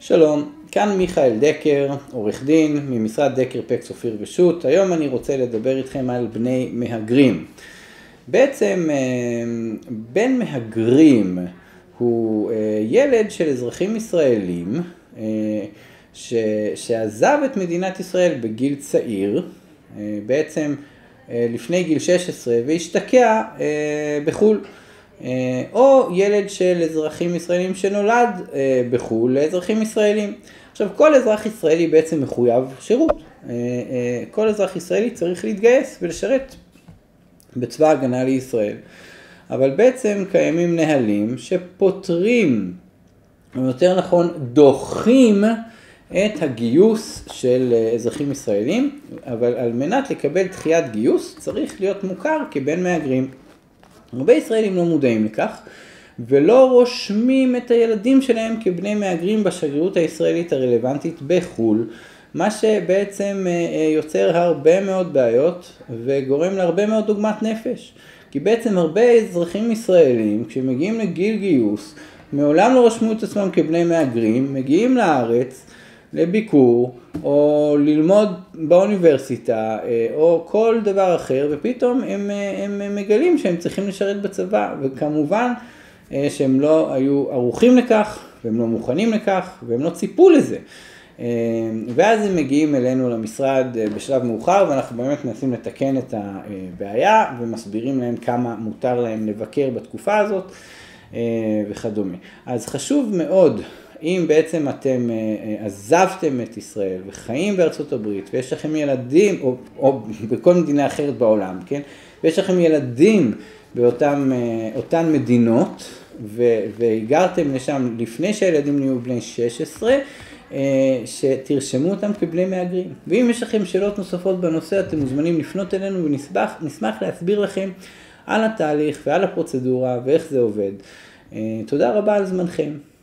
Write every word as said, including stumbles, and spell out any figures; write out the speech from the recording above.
שלום, כאן מיכאל דקר, עורך דין ממשרד דקר פקס אופיר ושות'. היום אני רוצה לדבר איתכם על בני מהגרים. בעצם בן מהגרים הוא ילד של אזרחים ישראלים ש... שעזב את מדינת ישראל בגיל צעיר, בעצם לפני גיל שש עשרה, והשתקע בחו"ל. או ילד של אזרחים ישראלים שנולד בחו"ל לאזרחים ישראלים. עכשיו, כל אזרח ישראלי בעצם מחויב שירות. כל אזרח ישראלי צריך להתגייס ולשרת בצבא הגנה לישראל. אבל בעצם קיימים נהלים שפותרים, או יותר נכון דוחים, את הגיוס של אזרחים ישראלים, אבל על מנת לקבל דחיית גיוס צריך להיות מוכר כבן מהגרים. הרבה ישראלים לא מודעים לכך, ולא רושמים את הילדים שלהם כבני מהגרים בשגרירות הישראלית הרלוונטית בחו"ל, מה שבעצם יוצר הרבה מאוד בעיות וגורם להרבה מאוד דוגמת נפש. כי בעצם הרבה אזרחים ישראלים, כשמגיעים לגיל גיוס, מעולם לא רשמו את עצמם כבני מהגרים, מגיעים לארץ לביקור או ללמוד באוניברסיטה או כל דבר אחר, ופתאום הם, הם מגלים שהם צריכים לשרת בצבא, וכמובן שהם לא היו ערוכים לכך והם לא מוכנים לכך והם לא ציפו לזה. ואז הם מגיעים אלינו למשרד בשלב מאוחר, ואנחנו באמת מנסים לתקן את הבעיה ומסבירים להם כמה מותר להם לבקר בתקופה הזאת וכדומה. אז חשוב מאוד, אם בעצם אתם עזבתם את ישראל וחיים בארצות הברית ויש לכם ילדים, או, או בכל מדינה אחרת בעולם, כן? ויש לכם ילדים באותן אותן מדינות והיגרתם לשם לפני שהילדים נהיו בני שש עשרה, שתרשמו אותם כבני מהגרים. ואם יש לכם שאלות נוספות בנושא, אתם מוזמנים לפנות אלינו ונשמח נשמח להסביר לכם על התהליך ועל הפרוצדורה ואיך זה עובד. תודה רבה על זמנכם.